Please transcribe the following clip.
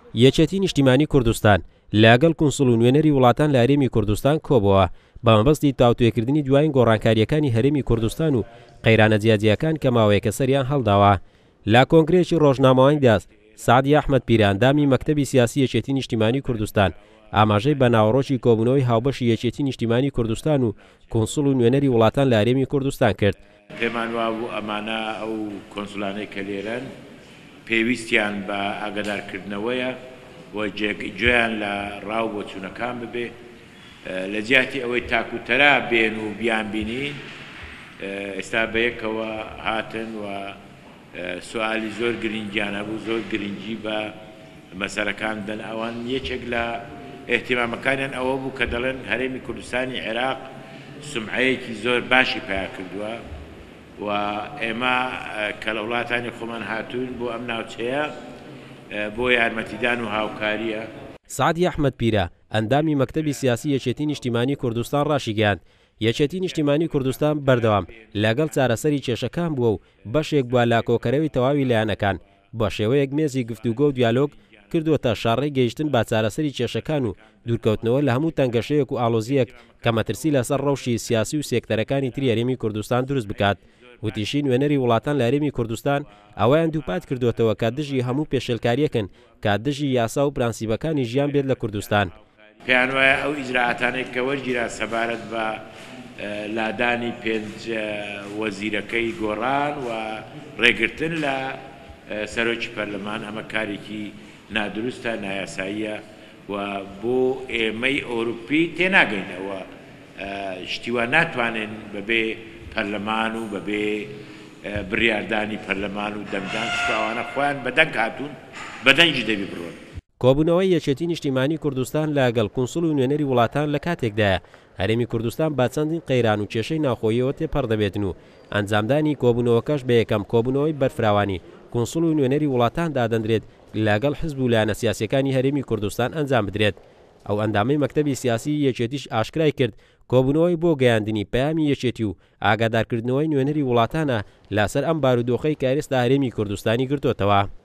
یەکێتی نیشتیمانی کوردستان لەگەڵ کونسڵ و نوێنەری وڵاتان لە هەرێمی کوردستان کۆبەوە بە مەبەستی تاوتوێکردنی دوایین گۆڕانکاریەکانی هەرێمی کوردستان و قەیرانە جیاجیەکان کە ماوەیەکە سەریان هەڵداوە. لە کۆنگرێکی ڕۆژنامەوەیاندا سعدی ئەحمەد پیران دامی مەکتەبی سیاسی یەکێتی نیشتیمانی کوردستان ئاماژەی بەناوەڕۆژی کۆبوونەوەی هاوبەشی یەکێتی نیشتیمانی کوردستان و کونسڵ و نوێنەری وڵاتان لە هەرێمی کوردستان کرد. پێمان وابوو ئەمانە ئەو کۆنسڵانەی کە لێرەن پێویستیان بە ئاگادارکردنەوەیە و جێیان لە ڕاو بۆ چوونەکان ببێ لە جیاتی ئەوەی تاکوتەرا بێن و بیان بینین. ئێستا بەیەکەوە هاتن و سوالی زۆر گرنگیان هەبوو، زۆر گرنگی بە مەسەرەکان دەن. ئەوان یەکێک لە ئێحتیمامەکانیان ئەوە بوو کە دەڵێن هەرێمی کوردستانی عێراق سمعەیەکی زۆر باشی پیا کردووە و ئێمە کە لە وڵاتانی خۆمان هاتوون بۆ ئەم ناوچەیە بۆ یارمەتیدان و هاوکاریە. سعدی ئەحمەد پیرە ئەندامی مەکتەبی سیاسی یەکێتی نیشتیمانی کوردستان ڕاشیگەیاند. یەکێتی نیشتیمانی کوردستان بەردەوام لەگەڵ چارەسەری کێشەکان بووە و بەشێک بووە لە کۆکەرەوەی تەواوی لایەنەکان بە شێوەیەک مێزی گفتوگۆ و دیالۆگ کردووەتە شاڕێی گەیشتن بە چارەسەری کێشەکان و دوورکەوتنەوە لە هەموو تەنگەشەیەک و ئاڵۆزیەک کە مەترسی لەسەر ڕەوشی سیاسی و سێکتەرەکانی تری هەرێمی کوردستان دروست بکات. وتیشی نوێنەری وڵاتان لە هەرێمی کوردستان ئەوەیان دووپات کردوێتەوە کە دژی هەموو پێشێلکاریەکن کە دژی یاسا و پرانسیبەکانی ژیان بێت لە کوردستان. پێیان وایە ئەو ئیجراعاتانەی کە وەرگیرا سەبارەت بە لادانی پێنج وەزیرەکەی گۆڕان و ڕێگرتن لە سەرۆکی پەرلەمان ئەمە کارێکی نادروستە، نایاساییە و بۆ ئێمەی ئەوروپی تێناگەینەوە. شتیوە ناتوانێن بەبێ پەرلەمان و بەبێ بڕیاردانی پەرلەمان و دەمدان شتاوانە خۆیان بەدەنگ هاتوون بەدەنگی دەبی بڕۆن. کۆبوونەوەی یەکێتی نیشتیمانی کوردستان لەگەڵ کونسڵ و نوێنەری وڵاتان لە کاتێکدایە هەرێمی کوردستان با چەندین قەیران و کێشەی ناخۆییەوە تێپەڕ دەبێتن و ئەنجامدانی کۆبوونەوەکەش بە یەکەم کۆبوونەوەی بەرفراوانی کونسڵ و نوێنەری وڵاتان دادەندرێت لەگەڵ حزب و لایەنە سیاسیەکانی هەرێمی کوردستان ئەنجام بدرێت. ئەو ئەندامەی مەکتەبی سیاسی یەکێتیش ئاشکرای کرد کۆبوونەوەی بۆ گەیاندنی پەیامی یەکێتی و ئاگادارکردنەوەی نوێنەری وڵاتانە لەسەر ئەم بارودۆخەی کە ئێستا هەرێمی کوردستانی گرتوتەوە.